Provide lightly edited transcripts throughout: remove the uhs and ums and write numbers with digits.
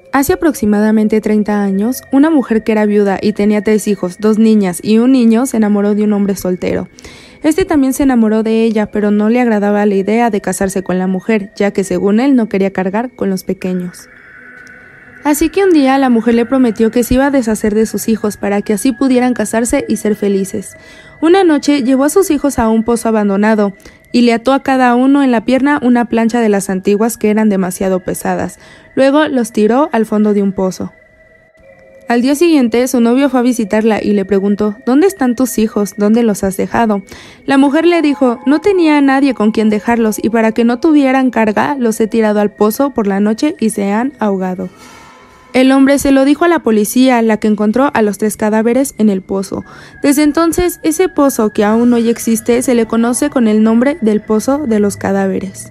Hace aproximadamente 30 años, una mujer que era viuda y tenía 3 hijos, 2 niñas y un niño, se enamoró de un hombre soltero. Este también se enamoró de ella, pero no le agradaba la idea de casarse con la mujer, ya que según él no quería cargar con los pequeños. Así que un día la mujer le prometió que se iba a deshacer de sus hijos para que así pudieran casarse y ser felices. Una noche llevó a sus hijos a un pozo abandonado y le ató a cada uno en la pierna una plancha de las antiguas que eran demasiado pesadas. Luego los tiró al fondo de un pozo. Al día siguiente su novio fue a visitarla y le preguntó: ¿Dónde están tus hijos? ¿Dónde los has dejado? La mujer le dijo: no tenía a nadie con quien dejarlos y para que no tuvieran carga los he tirado al pozo por la noche y se han ahogado. El hombre se lo dijo a la policía, la que encontró a los 3 cadáveres en el pozo. Desde entonces, ese pozo, que aún hoy existe, se le conoce con el nombre del Pozo de los Cadáveres.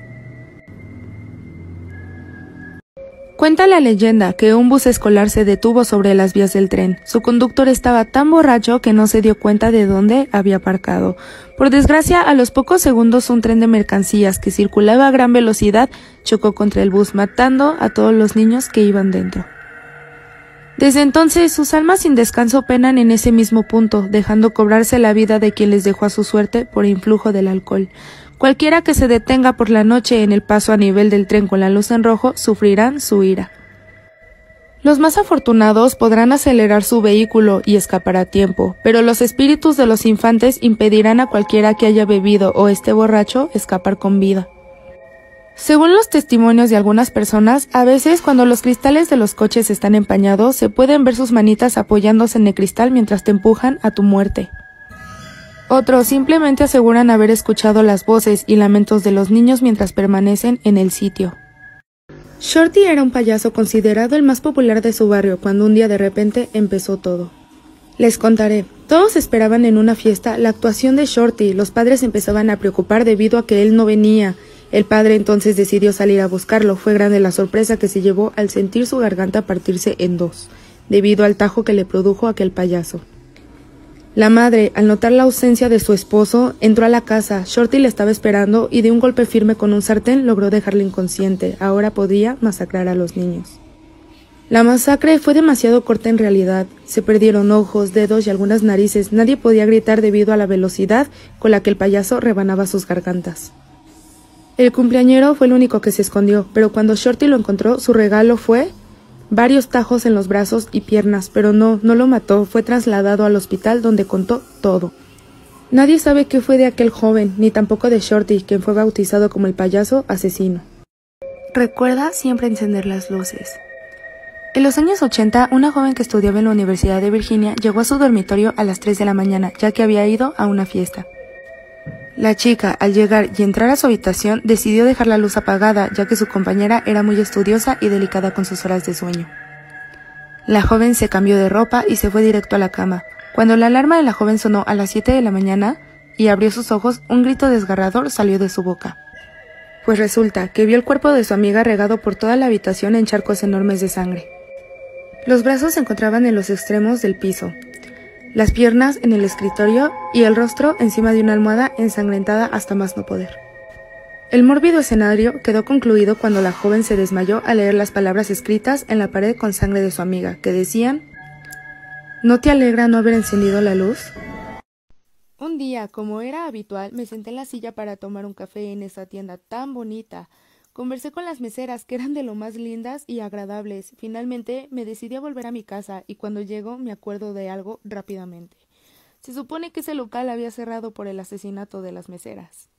Cuenta la leyenda que un bus escolar se detuvo sobre las vías del tren. Su conductor estaba tan borracho que no se dio cuenta de dónde había aparcado. Por desgracia, a los pocos segundos un tren de mercancías que circulaba a gran velocidad chocó contra el bus, matando a todos los niños que iban dentro. Desde entonces, sus almas sin descanso penan en ese mismo punto, dejando cobrarse la vida de quien les dejó a su suerte por influjo del alcohol. Cualquiera que se detenga por la noche en el paso a nivel del tren con la luz en rojo sufrirán su ira. Los más afortunados podrán acelerar su vehículo y escapar a tiempo, pero los espíritus de los infantes impedirán a cualquiera que haya bebido o esté borracho escapar con vida. Según los testimonios de algunas personas, a veces cuando los cristales de los coches están empañados, se pueden ver sus manitas apoyándose en el cristal mientras te empujan a tu muerte. Otros simplemente aseguran haber escuchado las voces y lamentos de los niños mientras permanecen en el sitio. Shorty era un payaso considerado el más popular de su barrio cuando un día de repente empezó todo. Les contaré. Todos esperaban en una fiesta la actuación de Shorty. Los padres empezaban a preocupar debido a que él no venía. El padre entonces decidió salir a buscarlo. Fue grande la sorpresa que se llevó al sentir su garganta partirse en 2, debido al tajo que le produjo aquel payaso. La madre, al notar la ausencia de su esposo, entró a la casa. Shorty le estaba esperando y de un golpe firme con un sartén logró dejarle inconsciente. Ahora podía masacrar a los niños. La masacre fue demasiado corta en realidad. Se perdieron ojos, dedos y algunas narices. Nadie podía gritar debido a la velocidad con la que el payaso rebanaba sus gargantas. El cumpleañero fue el único que se escondió, pero cuando Shorty lo encontró, su regalo fue varios tajos en los brazos y piernas, pero no lo mató. Fue trasladado al hospital donde contó todo. Nadie sabe qué fue de aquel joven, ni tampoco de Shorty, quien fue bautizado como el payaso asesino. Recuerda siempre encender las luces. En los años 80, una joven que estudiaba en la Universidad de Virginia llegó a su dormitorio a las 3 de la mañana, ya que había ido a una fiesta. La chica, al llegar y entrar a su habitación, decidió dejar la luz apagada, ya que su compañera era muy estudiosa y delicada con sus horas de sueño. La joven se cambió de ropa y se fue directo a la cama. Cuando la alarma de la joven sonó a las 7 de la mañana y abrió sus ojos, un grito desgarrador salió de su boca. Pues resulta que vio el cuerpo de su amiga regado por toda la habitación en charcos enormes de sangre. Los brazos se encontraban en los extremos del piso, las piernas en el escritorio y el rostro encima de una almohada ensangrentada hasta más no poder. El mórbido escenario quedó concluido cuando la joven se desmayó al leer las palabras escritas en la pared con sangre de su amiga, que decían: ¿No te alegra no haber encendido la luz? Un día, como era habitual, me senté en la silla para tomar un café en esa tienda tan bonita. Conversé con las meseras, que eran de lo más lindas y agradables. Finalmente me decidí a volver a mi casa y cuando llego me acuerdo de algo rápidamente. Se supone que ese local había cerrado por el asesinato de las meseras.